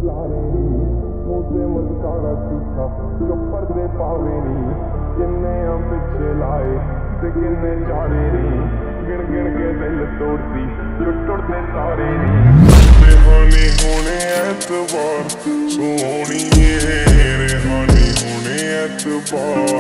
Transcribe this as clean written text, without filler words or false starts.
लारे नी मुँह ते मुस्कारा झूठा जो पर्दे पावे नी किन्ने पिछे लाए ते किन्ने चारे नी गिन गिन के दिल तोड़ती जो टुटते तारे नी रेहानी होने ऐतबार सोहनी है रेहानी होने ऐतबार